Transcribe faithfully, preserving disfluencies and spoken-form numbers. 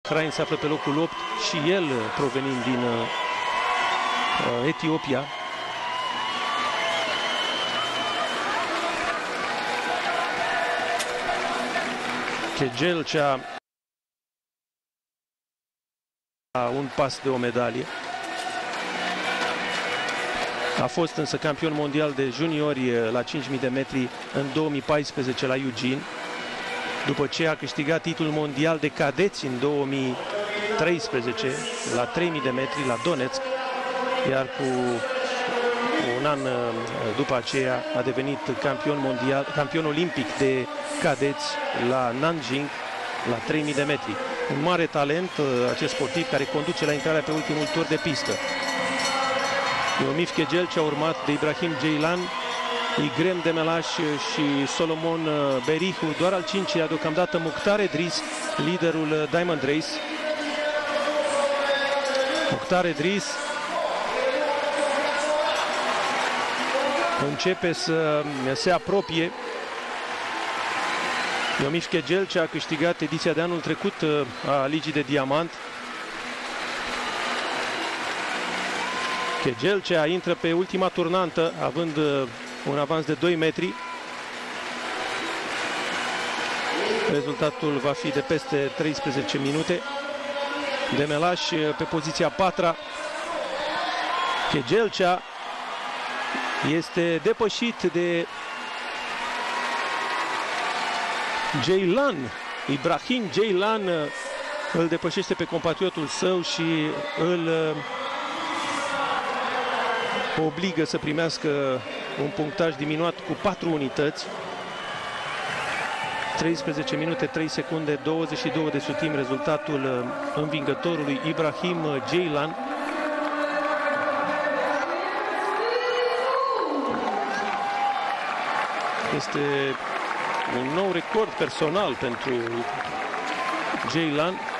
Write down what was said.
Bahrain se află pe locul opt și el provenind din uh, Etiopia. Kejelcha un pas de o medalie. A fost însă campion mondial de juniori la cinci mii de metri în două mii paisprezece la Eugene, după ce a câștigat titlul mondial de cadeți în două mii treisprezece la trei mii de metri la Donetsk, iar cu un an după aceea a devenit campion mondial, campion olimpic de cadeți la Nanjing la trei mii de metri. Un mare talent acest sportiv, care conduce la intrarea pe ultimul tur de pistă. Yomif Kejelcha, urmat de Ibrahim Ceylan, Igrem Demelaș și Solomon Berihu. Doar al cincilea deocamdată Mukhtar Edris, liderul Diamond Race. Mukhtar Edris începe să se apropie. Yomif Kejelcha a câștigat ediția de anul trecut a Ligii de Diamant. Kejelcha intră pe ultima turnantă, având un avans de doi metri. Rezultatul va fi de peste treisprezece minute. Demelaș pe poziția a patra. Kejelcha este depășit de Ceylan. Ibrahim Ceylan îl depășește pe compatriotul său și îl obligă să primească un punctaj diminuat cu patru unități. treisprezece minute, trei secunde, douăzeci și două de sutimi, rezultatul învingătorului Ibrahim Ceylan. Este un nou record personal pentru Ceylan.